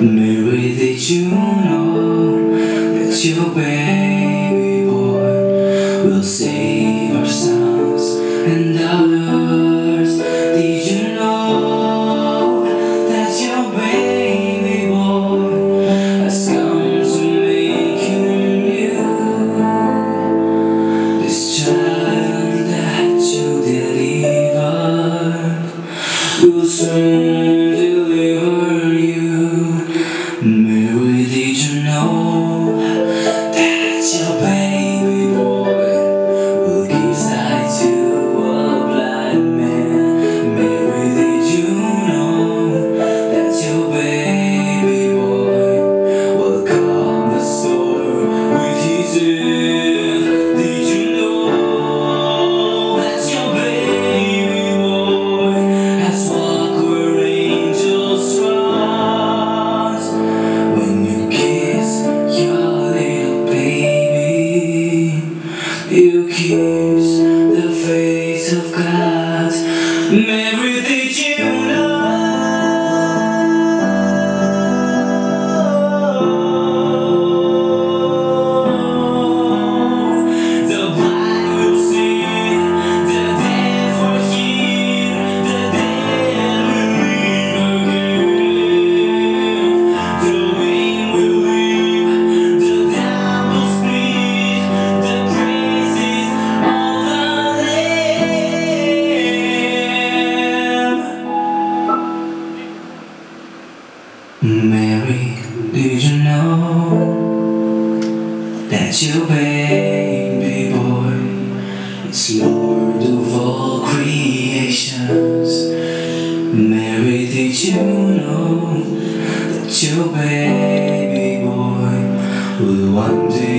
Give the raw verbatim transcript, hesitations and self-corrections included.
Mary, did you know that your baby boy will save our sons and daughters? Did you know that your baby boy has come to make you new? This child that you delivered will soon deliver you. Mary, did you know that your baby boy will give sight to a blind man? Mary, did you know that your baby boy will calm the storm with his hand? Did you know that your baby boy has walked where angels trust? When you kiss your little baby, you kiss the face of God. Mary, did you know the blind will see, the dead forgive, the dead will live again, the wind will live, the dumb will speak, the praises of the Lamb. Mary, did you know that your baby boy is Lord of all creations? Mary, did you know that your baby boy will one day